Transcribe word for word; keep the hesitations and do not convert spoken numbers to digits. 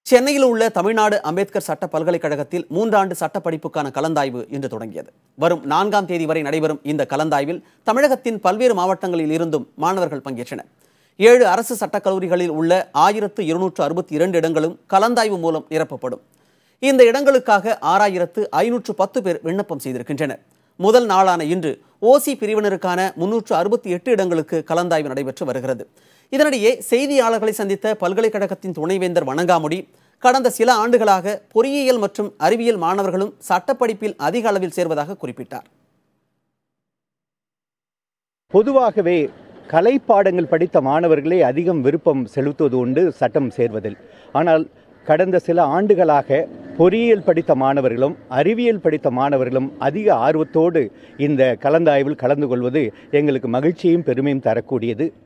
சென்னையில் உள்ள தமிழ்நாடு அம்பேத்கர் சட்ட பல்கலைக்கழகத்தில் மூன்றாண்டு சட்டப்படிப்புக்கான கலந்தாய்வு இன்று தொடங்கியது. வரும் நான்காம் தேதி வரை நடைபெறும் இந்த கலந்தாய்வில் தமிழகத்தின் பல்வேறு மாவட்டங்களில் இருந்தும் மாணவர்கள் பங்கேற்றனர். ஏழு அரசு சட்டக்கல்லூரிகளில் உள்ள ஆயிரத்து இருநூற்று அறுபத்தி இரண்டு இடங்களும் கலந்தாய்வு மூலம் நிரப்பப்படும். இந்த இடங்களுக்காக ஆறாயிரத்து ஐநூற்று பத்து பேர் விண்ணப்பம் செய்திருக்கின்றனர். முதல் நாளான இன்று ஓசி பிரிவினருக்கான முன்னூற்று அறுபத்தி எட்டு இடங்களுக்கு கலந்தாய்வு நடைபெற்று வருகிறது. இதனிடையே செய்தியாளர்களை சந்தித்த பல்கலைக்கழகத்தின் துணைவேந்தர் வணங்காமுடி, கடந்த சில ஆண்டுகளாக பொறியியல் மற்றும் அறிவியல் மாணவர்களும் சட்டப்படிப்பில் அதிக அளவில் சேர்வதாக குறிப்பிட்டார். பொதுவாகவே கலை பாடங்கள் படித்த மாணவர்களே அதிகம் விருப்பம் செலுத்துவது உண்டு சட்டம் சேர்வதில். ஆனால் கடந்த சில ஆண்டுகளாக பொறியியல் படித்த மாணவர்களும் அறிவியல் படித்த மாணவர்களும் அதிக ஆர்வத்தோடு இந்த கலந்தாய்வில் கலந்து கொள்வது எங்களுக்கு மகிழ்ச்சியும் பெருமையும் தரக்கூடியது.